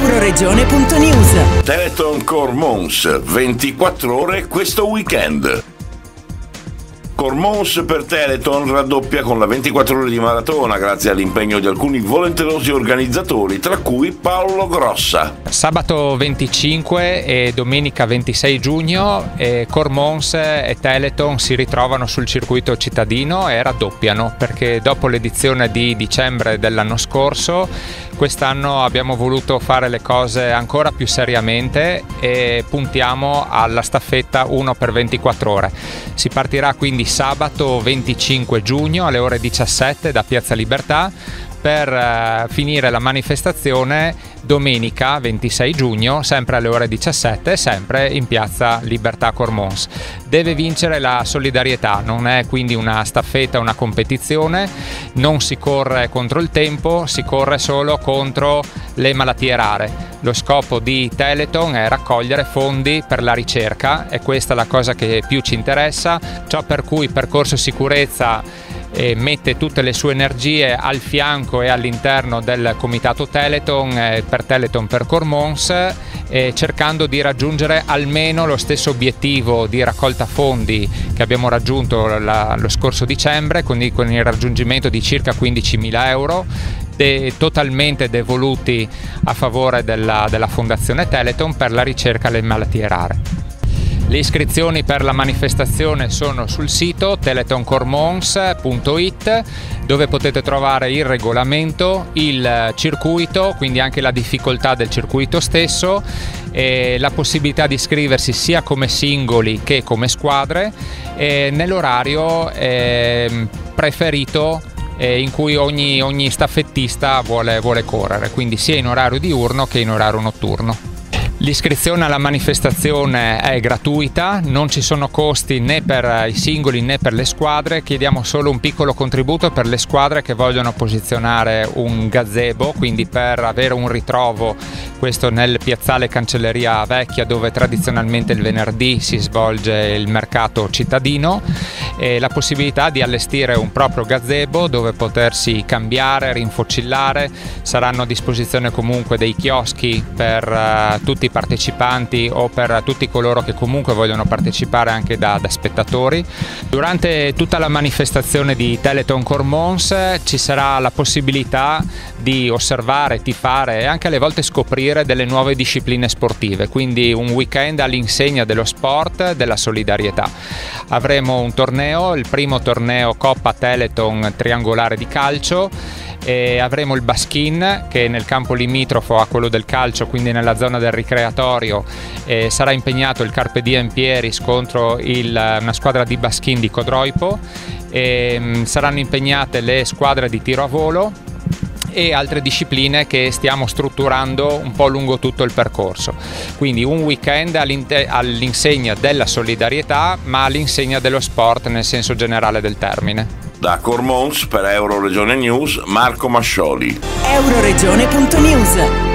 Euroregione.news. Teleton Cormons, 24 ore questo weekend. Cormons per Teleton raddoppia con la 24 ore di maratona grazie all'impegno di alcuni volenterosi organizzatori, tra cui Paolo Grossa. Sabato 25 e domenica 26 giugno Cormons e Teleton si ritrovano sul circuito cittadino e raddoppiano, perché dopo l'edizione di dicembre dell'anno scorso, quest'anno abbiamo voluto fare le cose ancora più seriamente e puntiamo alla staffetta 1 per 24 ore. Si partirà quindi sabato 25 giugno alle ore 17 da Piazza Libertà per finire la manifestazione domenica 26 giugno sempre alle ore 17, sempre in Piazza Libertà Cormons. Deve vincere la solidarietà, non è quindi una staffetta, una competizione, non si corre contro il tempo, si corre solo contro le malattie rare. Lo scopo di Teleton è raccogliere fondi per la ricerca e questa è la cosa che più ci interessa, ciò per cui Percorso Sicurezza mette tutte le sue energie al fianco e all'interno del comitato Teleton per Teleton per Cormons, cercando di raggiungere almeno lo stesso obiettivo di raccolta fondi che abbiamo raggiunto lo scorso dicembre, quindi con il raggiungimento di circa 15.000 euro totalmente devoluti a favore della Fondazione Teleton per la ricerca alle malattie rare. Le iscrizioni per la manifestazione sono sul sito teletoncormons.it, dove potete trovare il regolamento, il circuito, quindi anche la difficoltà del circuito stesso, e la possibilità di iscriversi sia come singoli che come squadre nell'orario preferito in cui ogni staffettista vuole correre, quindi sia in orario diurno che in orario notturno. L'iscrizione alla manifestazione è gratuita, non ci sono costi né per i singoli né per le squadre, chiediamo solo un piccolo contributo per le squadre che vogliono posizionare un gazebo, quindi per avere un ritrovo, questo nel piazzale Cancelleria Vecchia dove tradizionalmente il venerdì si svolge il mercato cittadino, e la possibilità di allestire un proprio gazebo dove potersi cambiare, rinfocillare. Saranno a disposizione comunque dei chioschi per tutti i partecipanti o per tutti coloro che comunque vogliono partecipare anche da spettatori. Durante tutta la manifestazione di Teleton Cormons ci sarà la possibilità di osservare, tifare e anche alle volte scoprire delle nuove discipline sportive, quindi un weekend all'insegna dello sport, della solidarietà. Avremo un torneo, il primo torneo Coppa Teleton triangolare di calcio, e avremo il baskin che nel campo limitrofo a quello del calcio, quindi nella zona del ricreatorio, sarà impegnato il Carpe Diem Pieris contro una squadra di baskin di Codroipo, saranno impegnate le squadre di tiro a volo e altre discipline che stiamo strutturando un po' lungo tutto il percorso. Quindi un weekend all'insegna della solidarietà, ma all'insegna dello sport nel senso generale del termine. Da Cormons per Euroregione News, Marco Mascioli. Euroregione.news.